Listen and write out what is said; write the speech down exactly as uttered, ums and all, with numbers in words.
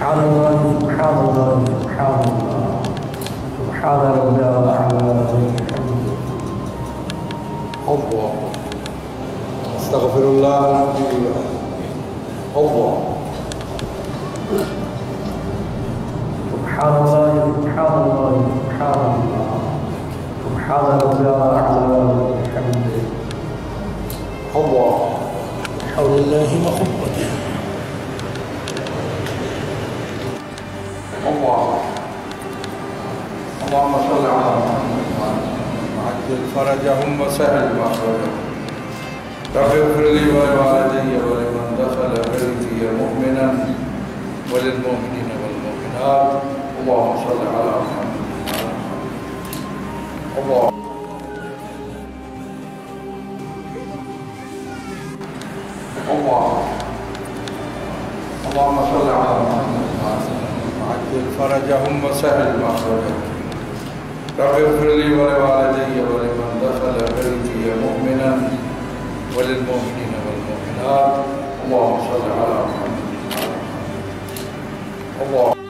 سبحان الله سبحان الله سبحان الله سبحان ربي الأعلى وبحمده. الله استغفر الله العظيم. الله سبحان الله سبحان الله سبحان الله سبحان ربي الأعلى وبحمده. الله حول الله وقوته. الله اللهم صل على محمد وعجل فرجهم وسهل مخرجهم. رب اغفر لي ولوالدي ولمن دخل بيتي مؤمنا وللمؤمنين والمؤمنات. اللهم صل على محمد. الله الله اللهم صل على محمد وعجل فرجهم وسهل مخرجهم. رب اغفر لي ولوالدي ولمن دخل بيتي مؤمنا وللمؤمنين والمؤمنات. اللهم صل على محمد. الله